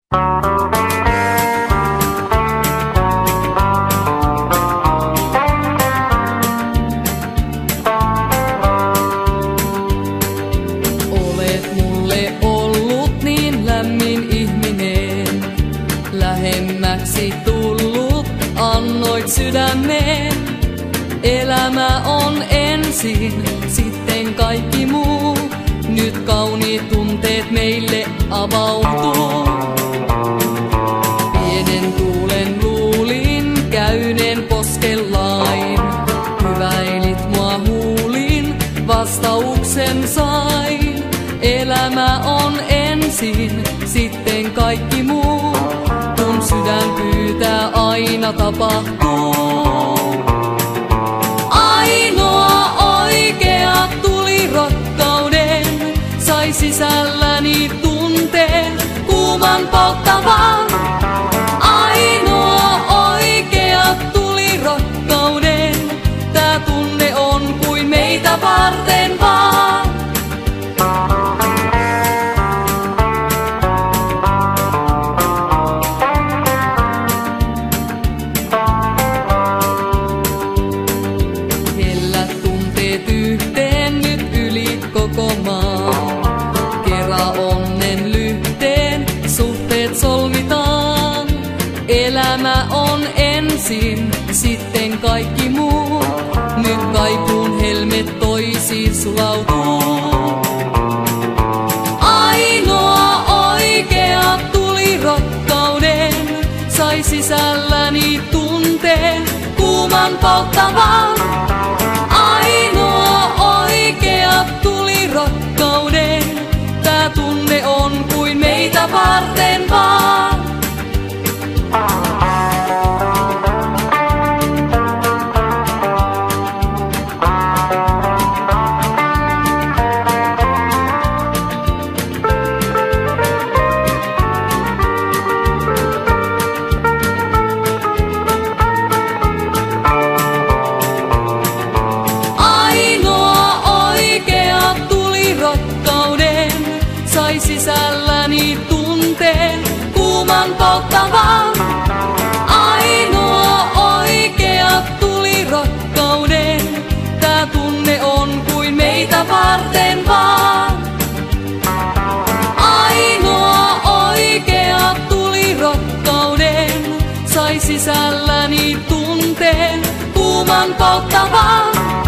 Olet mulle ollut niin lämmin ihminen, lähemmäksi tullut annoit sydämeen. Elämä on ensin, sitten kaikki muu. Nyt kauniit tunteet meille avautuu. Pienen tuulen luulin käyneen poskellain. Hyväilit mua huulin, vastauksen sain. Elämä on ensin, sitten kaikki muu. Kun sydän pyytää, aina tapahtuu. Ainoa oikea tuli rakkauden, sai sisälläni tunteen kuuman polttavan. Ainoa oikea tuli rakkauden, tää tunne on kuin meitä varten vaan. Hellät tunteet yhteen nyt yli koko maan. Kerran onnen lyhteen suhteet solmitaan. Elämä on ensin, sitten kaikki muu. Nyt kaipuun helmet toisiin sulautuu. Ainoa oikea tuli rakkauden, sai sisälläni tunteen kuuman polttavan. Ainoa oikea tuli rakkauden, tää tunne on kuin meitä varten vaan. Sai sisälläni tunteen kuuman polttavan. Ainoa oikea tuli rakkauden, tää tunne on kuin meitä varten vaan. Ainoa oikea tuli rakkauden, sai sisälläni tunteen kuuman polttavan.